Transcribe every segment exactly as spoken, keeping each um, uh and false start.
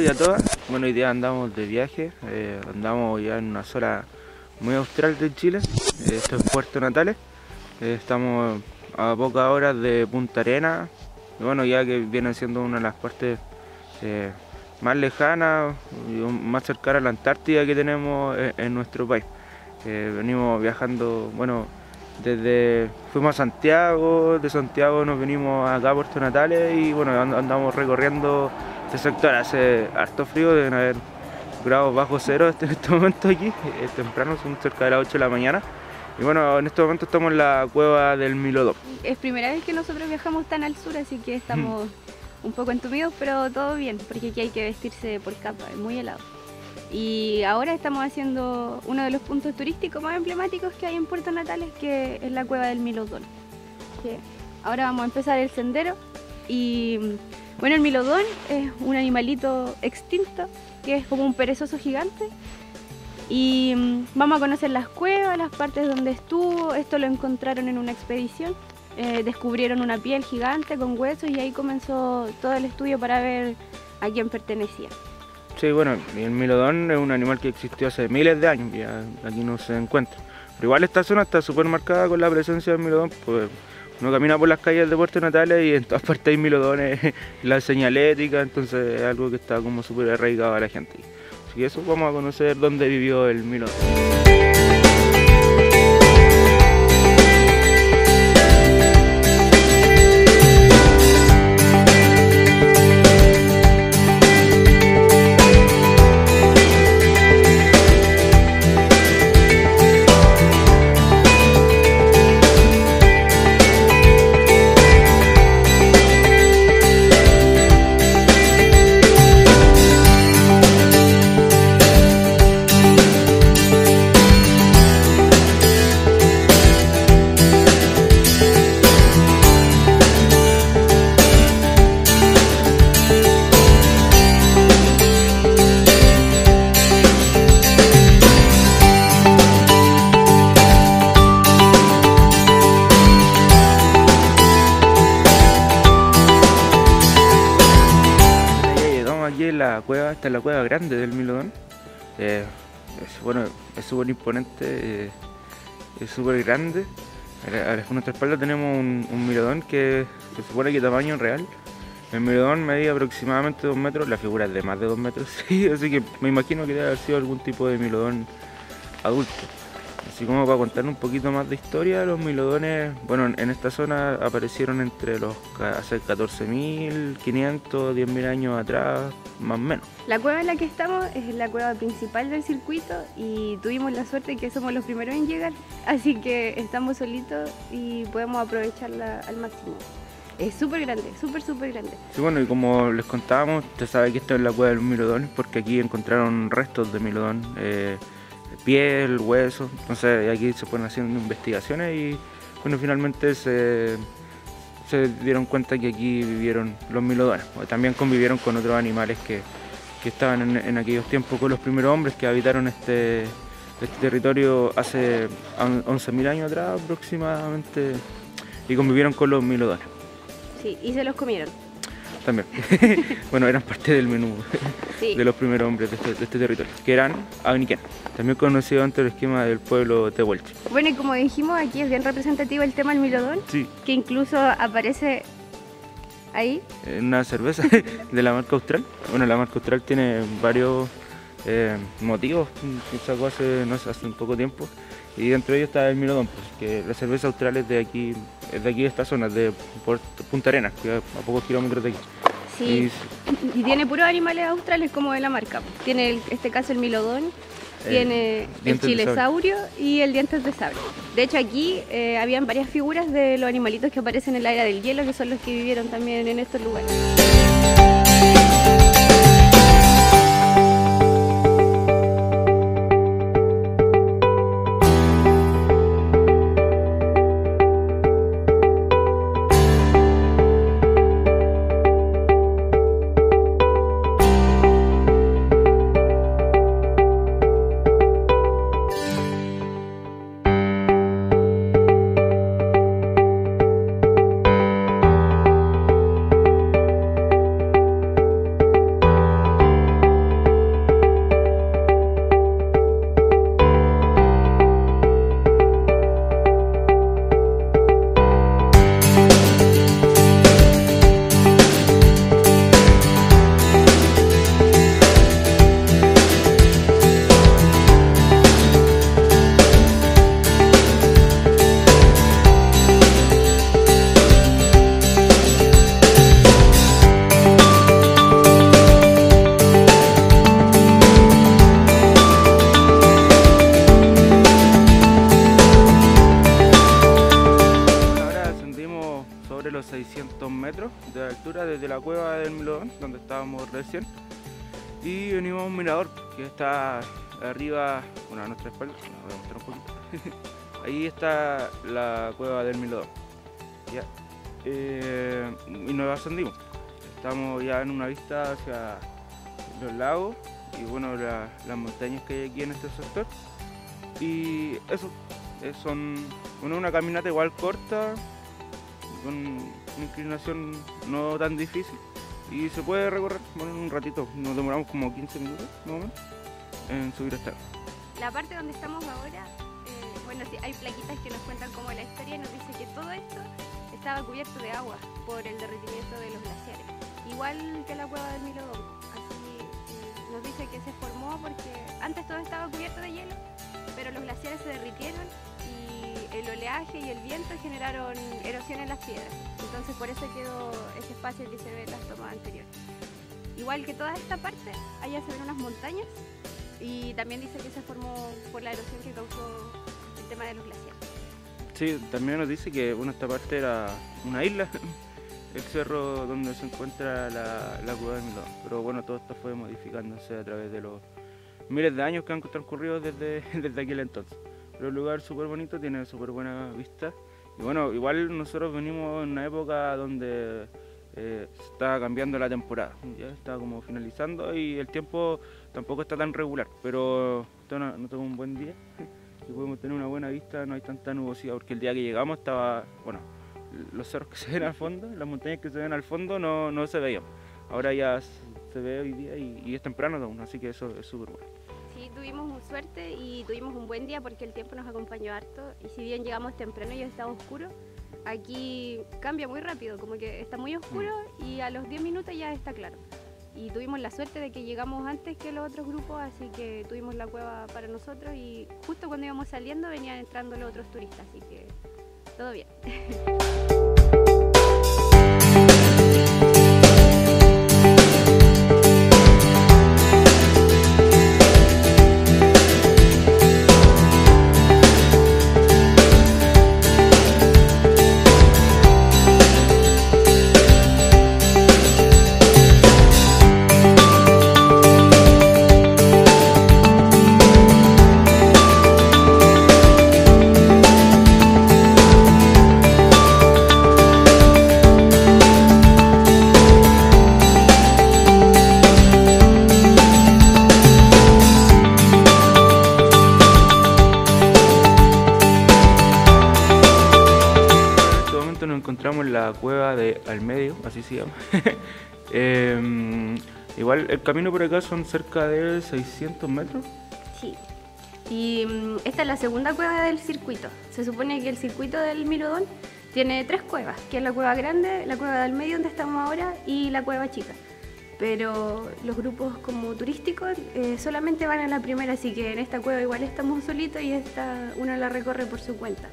días a todas. Bueno, hoy día andamos de viaje, eh, andamos ya en una zona muy austral de Chile, eh, esto es Puerto Natales, eh, estamos a pocas horas de Punta Arenas, y bueno, ya que viene siendo una de las partes eh, más lejanas y más cercanas a la Antártida que tenemos en, en nuestro país. Eh, venimos viajando, bueno, desde fuimos a Santiago, de Santiago nos venimos acá a Puerto Natales y bueno, andamos recorriendo este sector. Hace harto frío, deben haber grados bajo cero en este momento aquí, es temprano, son cerca de las ocho de la mañana. Y bueno, en este momento estamos en la cueva del Milodón. Es primera vez que nosotros viajamos tan al sur, así que estamos un poco entumidos, pero todo bien, porque aquí hay que vestirse por capa, es muy helado. Y ahora estamos haciendo uno de los puntos turísticos más emblemáticos que hay en Puerto Natales, que es la cueva del Milodón. Que ahora vamos a empezar el sendero y bueno, el Milodón es un animalito extinto que es como un perezoso gigante y vamos a conocer las cuevas, las partes donde estuvo. Esto lo encontraron en una expedición, eh, descubrieron una piel gigante con huesos y ahí comenzó todo el estudio para ver a quién pertenecía. Sí, bueno, el Milodón es un animal que existió hace miles de años, ya aquí no se encuentra. Pero igual esta zona está súper marcada con la presencia del Milodón, pues uno camina por las calles de Puerto Natales y en todas partes hay milodones, la señalética, entonces es algo que está como súper arraigado a la gente. Así que eso, vamos a conocer dónde vivió el Milodón. La cueva, esta es la cueva grande del Milodón, eh, es, bueno, es súper imponente, eh, es súper grande. A nuestra espalda tenemos un, un Milodón que se supone que tamaño real. El Milodón medía aproximadamente dos metros, la figura es de más de dos metros, sí, así que me imagino que debe haber sido algún tipo de Milodón adulto. Así como para contar un poquito más de historia, los milodones, bueno, en esta zona aparecieron entre los hace catorce mil quinientos, diez mil años atrás, más o menos. La cueva en la que estamos es la cueva principal del circuito y tuvimos la suerte que somos los primeros en llegar, así que estamos solitos y podemos aprovecharla al máximo. Es súper grande, súper, súper grande. Sí, bueno, y como les contábamos, usted sabe que esto es la cueva de los milodones porque aquí encontraron restos de milodón. Eh, piel, hueso, entonces aquí se fueron haciendo investigaciones y bueno, finalmente se, se dieron cuenta que aquí vivieron los milodones. También convivieron con otros animales que, que estaban en, en aquellos tiempos con los primeros hombres que habitaron este, este territorio hace once mil años atrás aproximadamente y convivieron con los milodones. Sí, y se los comieron. También. Bueno, eran parte del menú sí. de los primeros hombres de este, de este territorio, que eran Abniquén, también conocido ante el esquema del pueblo tehuelche. Bueno, y como dijimos, aquí es bien representativo el tema del Milodón, sí. que incluso aparece ahí. Una cerveza de la marca Austral. Bueno, la marca Austral tiene varios eh, motivos que sacó hace, no sé, hace un poco tiempo. Y dentro de ellos está el Milodón, pues, que la cerveza Austral es de aquí, es de aquí de esta zona, de Punta Arenas, que a pocos kilómetros de aquí. Sí, y, y tiene puros animales australes como de la marca. Tiene en este caso el Milodón, eh, tiene el chilesaurio y el dientes de sable. De hecho aquí eh, habían varias figuras de los animalitos que aparecen en la era del hielo, que son los que vivieron también en estos lugares. metros de altura desde la cueva del Milodón, donde estábamos recién. Y venimos a un mirador que está arriba, bueno, a nuestra espalda, no, voy a mostrar un poquito. Ahí está la cueva del Milodón. Ya. Eh, y nos ascendimos. Estamos ya en una vista hacia los lagos y bueno, la, las montañas que hay aquí en este sector. Y eso, eh, son bueno, una caminata igual corta, con una inclinación no tan difícil. Y se puede recorrer bueno, en un ratito, nos demoramos como quince minutos más o menos en subir hasta acá. La parte donde estamos ahora, eh, bueno, sí, hay plaquitas que nos cuentan como la historia y nos dice que todo esto estaba cubierto de agua por el derretimiento de los glaciares, igual que la cueva del Milodón. Así eh, nos dice que se formó porque antes todo estaba cubierto de hielo, pero los glaciares se derritieron y el oleaje y el viento generaron erosión en las piedras. Entonces por eso quedó ese espacio que se ve en las tomas anteriores. Igual que toda esta parte, allá se ven unas montañas y también dice que se formó por la erosión que causó el tema de los glaciares. Sí, también nos dice que bueno, esta parte era una isla, el cerro donde se encuentra la, la cueva del Milodón. Pero bueno, todo esto fue modificándose a través de los miles de años que han transcurrido desde, desde aquel entonces. Pero el lugar es súper bonito, tiene súper buena vista. Y bueno, igual nosotros venimos en una época donde eh, se está cambiando la temporada, ya está como finalizando y el tiempo tampoco está tan regular, pero no, no tengo un buen día y podemos tener una buena vista, no hay tanta nubosidad, porque el día que llegamos estaba, bueno, los cerros que se ven al fondo, las montañas que se ven al fondo no, no se veían. Ahora ya se ve hoy día y, y es temprano aún, así que eso es súper bueno. Sí, tuvimos suerte y tuvimos un buen día porque el tiempo nos acompañó harto y si bien llegamos temprano y estaba oscuro, aquí cambia muy rápido, como que está muy oscuro y a los diez minutos ya está claro. Y tuvimos la suerte de que llegamos antes que los otros grupos, así que tuvimos la cueva para nosotros y justo cuando íbamos saliendo venían entrando los otros turistas, así que todo bien. Nos encontramos en la cueva de Al Medio, así se llama. eh, igual el camino por acá son cerca de seiscientos metros. Sí, y um, esta es la segunda cueva del circuito. Se supone que el circuito del Milodón tiene tres cuevas, que es la cueva grande, la cueva del medio donde estamos ahora y la cueva chica. Pero los grupos como turísticos eh, solamente van a la primera, así que en esta cueva igual estamos solitos y esta uno la recorre por su cuenta.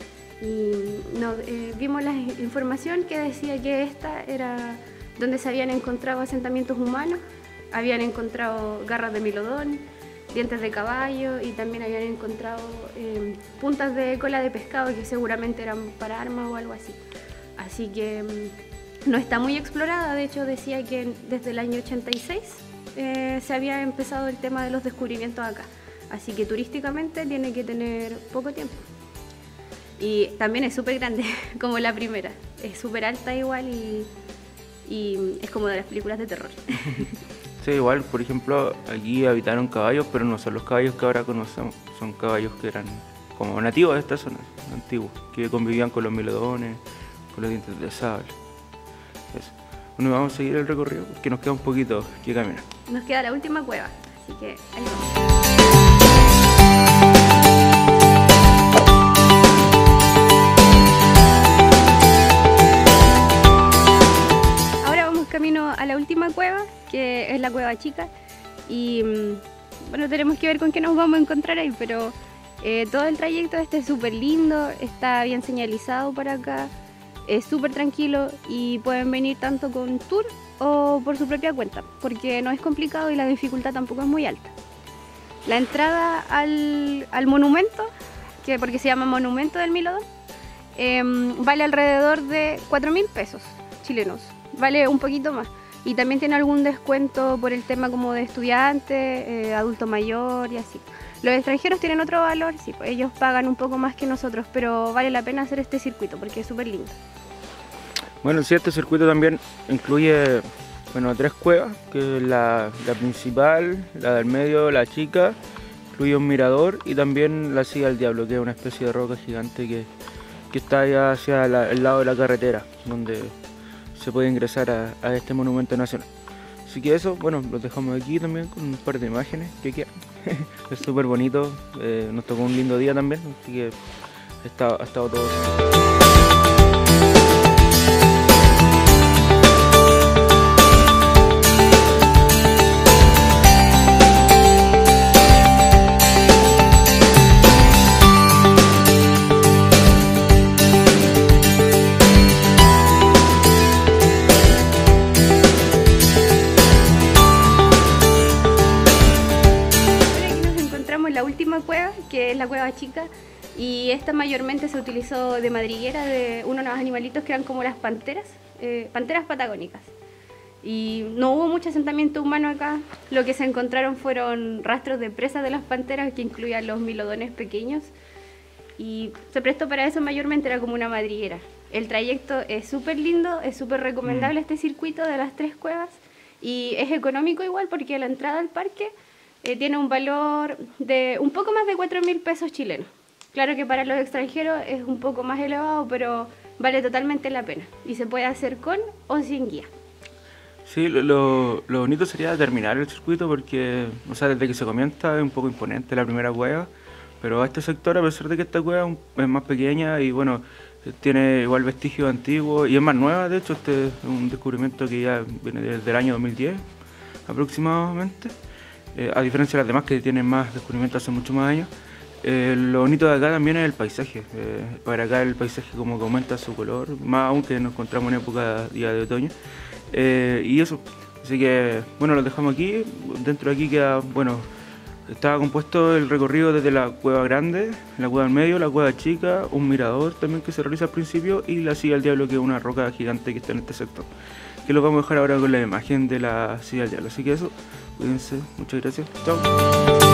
Y no, eh, vimos la información que decía que esta era donde se habían encontrado asentamientos humanos, habían encontrado garras de Milodón, dientes de caballo y también habían encontrado eh, puntas de cola de pescado que seguramente eran para armas o algo así. Así que mm, no está muy explorada, de hecho decía que desde el año ochenta y seis eh, se había empezado el tema de los descubrimientos acá, así que turísticamente tiene que tener poco tiempo. Y también es súper grande, como la primera. Es súper alta igual y, y es como de las películas de terror. Sí, igual, por ejemplo, aquí habitaron caballos, pero no son los caballos que ahora conocemos. Son caballos que eran como nativos de esta zona, antiguos, que convivían con los milodones, con los dientes de sable. Eso. Bueno, vamos a seguir el recorrido, porque nos queda un poquito que caminar. Nos queda la última cueva, así que ahí vamos. Camino a la última cueva, que es la cueva chica, y bueno, tenemos que ver con qué nos vamos a encontrar ahí, pero eh, todo el trayecto este es súper lindo, está bien señalizado para acá, es súper tranquilo y pueden venir tanto con tour o por su propia cuenta, porque no es complicado y la dificultad tampoco es muy alta. La entrada al, al monumento, que porque se llama Monumento del Milodón, eh, vale alrededor de cuatro mil pesos. chilenos. Vale un poquito más. Y también tiene algún descuento por el tema como de estudiante, eh, adulto mayor y así. Los extranjeros tienen otro valor, sí, pues ellos pagan un poco más que nosotros, pero vale la pena hacer este circuito porque es súper lindo. Bueno, sí, este circuito también incluye, bueno, tres cuevas, que es la, la principal, la del medio, la chica, incluye un mirador y también la Silla del Diablo, que es una especie de roca gigante que, que está allá hacia la, el lado de la carretera, donde se puede ingresar a, a este monumento nacional. Así que eso, bueno, los dejamos aquí también con un par de imágenes que quedan. Es súper bonito, eh, nos tocó un lindo día también, así que está, ha estado todo bien. La última cueva, que es la cueva chica, y esta mayormente se utilizó de madriguera de unos animalitos que eran como las panteras, eh, panteras patagónicas. Y no hubo mucho asentamiento humano acá, lo que se encontraron fueron rastros de presas de las panteras que incluían los milodones pequeños y se prestó para eso, mayormente era como una madriguera. El trayecto es súper lindo, es súper recomendable este circuito de las tres cuevas y es económico igual porque la entrada al parque Eh, tiene un valor de un poco más de cuatro mil pesos chilenos. Claro que para los extranjeros es un poco más elevado, pero vale totalmente la pena. Y se puede hacer con o sin guía. Sí, lo, lo, lo bonito sería terminar el circuito porque, o sea, desde que se comienza es un poco imponente la primera cueva, pero a este sector, a pesar de que esta cueva es más pequeña y bueno, tiene igual vestigios antiguos y es más nueva, de hecho, este es un descubrimiento que ya viene desde el año dos mil diez aproximadamente. Eh, a diferencia de las demás que tienen más descubrimientos hace muchos más años. Eh, lo bonito de acá también es el paisaje. Eh, para acá el paisaje como que aumenta su color, más aún que nos encontramos en época día de otoño. Eh, y eso, así que bueno, lo dejamos aquí. Dentro de aquí queda, bueno, estaba compuesto el recorrido desde la cueva grande, la cueva del medio, la cueva chica, un mirador también que se realiza al principio y la Silla del Diablo, que es una roca gigante que está en este sector. Que lo vamos a dejar ahora con la imagen de la Silla del Diablo. Así que eso, cuídense, muchas gracias, chao.